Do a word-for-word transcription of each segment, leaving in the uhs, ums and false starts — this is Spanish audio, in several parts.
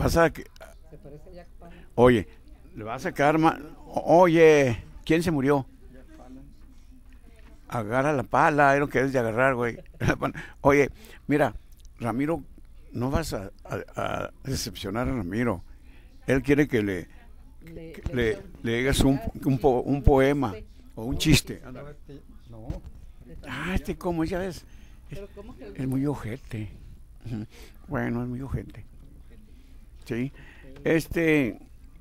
Vas a que, Se parece a Jack Palance. oye, le vas a sacar ma- oye, ¿quién se murió? Agarra la pala, es lo que es de agarrar, güey. Oye, mira, Ramiro, no vas a, a- a decepcionar a Ramiro. Él quiere que le, Le, que le, le, diga un- le digas un, un, po- un poema chiste, o un chiste. chiste. Ándale. No, De Ah, familia. este como, ya ves, Pero ¿cómo que es muy ojete. Ujú. Bueno, es muy ojete. Sí. Sí. Este,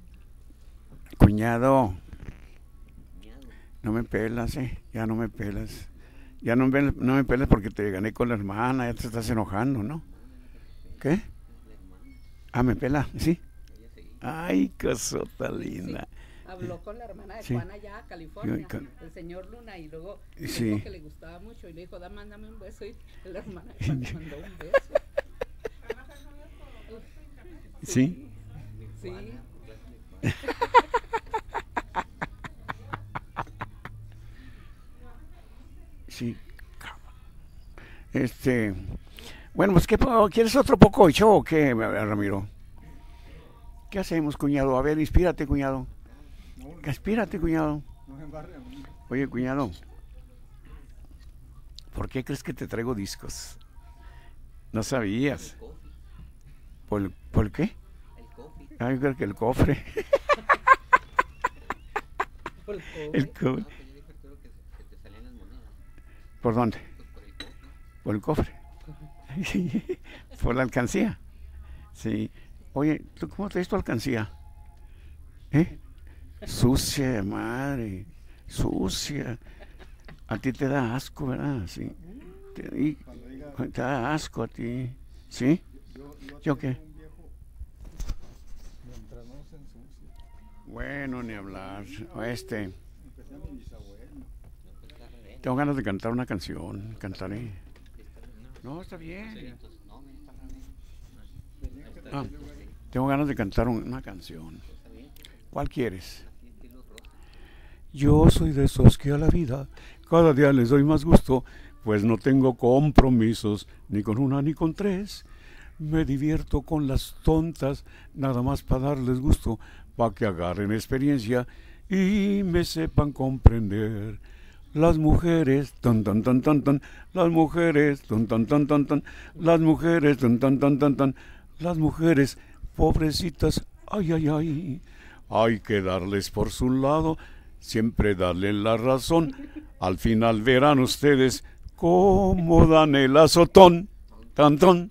cuñado, no me pelas, eh. Ya no me pelas. Ya no me, no me pelas porque te gané con la hermana, ya te estás enojando, ¿no? ¿Qué? Ah, me pela, sí. Ay, cosota linda. Habló con la hermana de Sí. Juan allá a California, Yo- con- el señor Luna, y luego Sí. dijo que le gustaba mucho y le dijo, da, mándame un beso, y la hermana de Juan le mandó un beso. Sí. Sí, Sí. Este, bueno, pues ¿qué po- quieres otro poco de show o qué, Ramiro? ¿Qué hacemos, cuñado? A ver, inspírate, cuñado. no, Inspírate, cuñado. no me embarre a mí. Oye, cuñado, ¿por qué crees que te traigo discos? No sabías. ¿Por, ¿por qué? Ah, yo creo que el cofre. por el El cobre. cofre. ¿Por dónde? Por el cofre. Por la alcancía. Sí. Oye, ¿tú cómo traes tu alcancía? ¿Eh? Sucia de madre. Sucia. A ti te da asco, ¿verdad? Sí. Te, y- Cuando diga, te da asco a ti. ¿Sí? yo, yo, ¿Yo tengo qué? un viejo, mientras no se ensucie. Bueno, ni hablar. Este, Empecé a mi bisabuelo. tengo ganas de cantar una canción. Cantaré. No, está bien. Tenía que Ah, tenerle una- tengo ganas de cantar un- una canción. ¿Cuál quieres? Yo soy de esos que a la vida cada día les doy más gusto, pues no tengo compromisos ni con una ni con tres. Me divierto con las tontas, nada más para darles gusto, para que agarren experiencia y me sepan comprender. Las mujeres, tan tan tan tan tan, las mujeres, tan tan tan tan tan, las mujeres, tan tan tan tan tan, las mujeres, pobrecitas, ay ay ay, hay que darles por su lado, siempre darle la razón. Al final verán ustedes cómo dan el azotón, tan tan.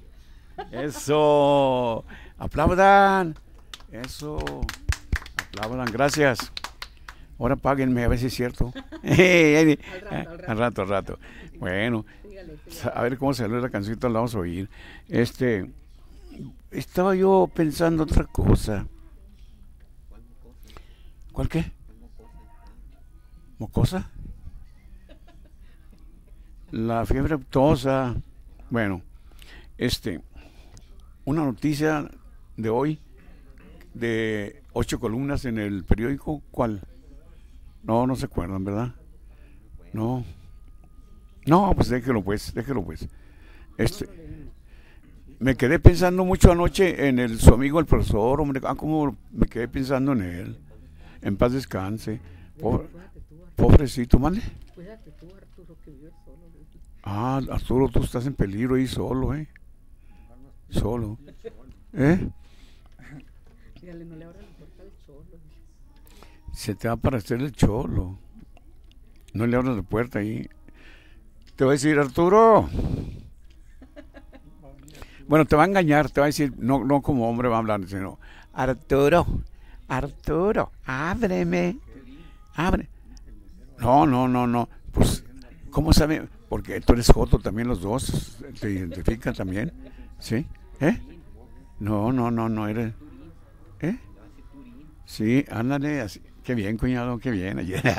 Eso, aplaudan, eso, aplaudan, gracias. Ahora páguenme a ver si es cierto. Al rato, al rato. Al rato, al rato. Bueno, Sígale, sígale. a ver cómo salió la cancionita, la vamos a oír. Este, estaba yo pensando otra cosa. ¿Cuál qué? ¿Mocosa? La fiebre aftosa. Bueno, este, una noticia de hoy de ocho columnas en el periódico. ¿Cuál? No, no se acuerdan, ¿verdad? No. No, pues déjelo pues, déjelo pues. Este, me quedé pensando mucho anoche en el su amigo el profesor, hombre, ah, cómo me quedé pensando en él. En paz descanse. Pobre- Cuídate tú, Arturo, pobrecito, ¿mande? cuídate tú, Arturo, que vives solo. Luis. Ah, Arturo, tú estás en peligro ahí solo, ¿eh? Solo. ¿Eh? Dígale, no le abran la puerta al cholo. Se te va a aparecer el cholo. No le abras la puerta ahí. Te va a decir, Arturo. Bueno, te va a engañar, te va a decir, no, no como hombre va a hablar, sino, Arturo, Arturo, ábreme, abre. No, no, no, no. Pues, ¿cómo sabe? Porque tú eres joto también, los dos. ¿Te identifican también? ¿Sí? ¿Eh? No, no, no, no eres. ¿Eh? Sí, ándale, así. Qué bien, cuñado, qué bien.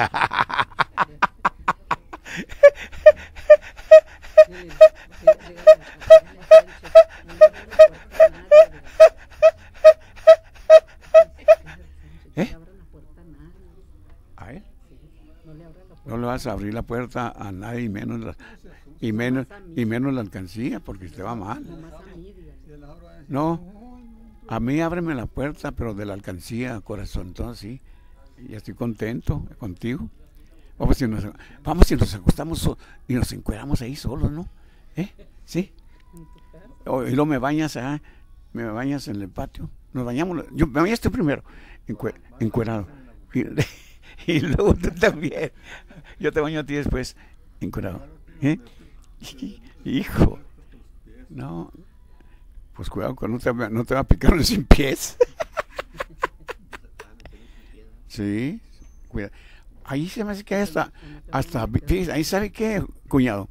Dígale, dígale, dígale a Sánchez, no le abran la puerta a nadie. ¿Eh? No le abran la puerta a nadie. ¿A él? Sí, no le abran la puerta. No le vas a abrir la puerta a nadie, y menos la, y menos, y menos la alcancía, porque te va mal. Nomás a mí, dígale. Si él abra, No. "No, A mí ábreme la puerta, pero de la alcancía, corazón. Entonces sí, ya estoy contento contigo. Vamos y nos, vamos y nos acostamos so- y nos encueramos ahí solos, ¿no? ¿Eh? ¿Sí? En tu casa. O- y luego me bañas, ah, me bañas en el patio. Nos bañamos, yo me bañaste primero, encue- encuerado. Y, y luego tú también. Yo te baño a ti después, encuerado. ¿Eh? Hijo, no, pues cuidado que no te, va- no te va a picar un sin pies. Sí, cuidado. Ahí se me hace que hay hasta, hasta, fíjese, ahí sabe qué, cuñado.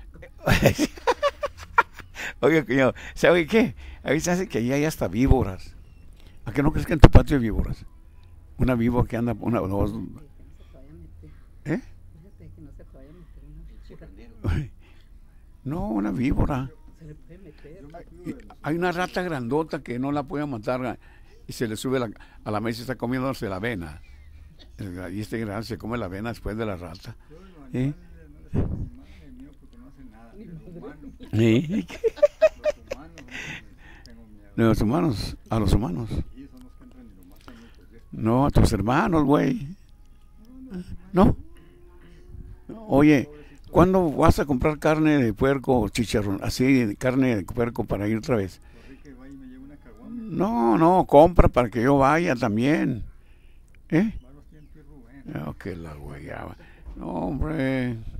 Oye, cuñado, ¿sabe qué? Ahí se hace que ahí hay hasta víboras. ¿A qué no crees que en tu patio hay víboras? Una víbora que anda, una, dos, Que no se te vaya a meter. ¿eh? Fíjate que no se te vaya a meter una víbora. No, una víbora. Se le puede meter. Y hay una rata grandota que no la puede matar y se le sube la- a la mesa y está comiéndose la avena. El- Y este grande se come la avena después de la rata. Yo de los ¿Eh? animales no les hago ni madre mío porque no hacen nada. Ni Los madre. humanos, ¿Sí? los humanos, no, tengo miedo. De los humanos, a los humanos. Y son los que entran y lo matan muchas veces. No, a tus hermanos, güey. ¿No? Oye, ¿cuándo vas a comprar carne de puerco o chicharrón? Así, de carne de puerco para ir otra vez. Corrí que vaya y me lleve una caguama. No, no, compra para que yo vaya también. ¿Eh? Va a los tiempos Rubén. Ah, que la guayaba. No, hombre.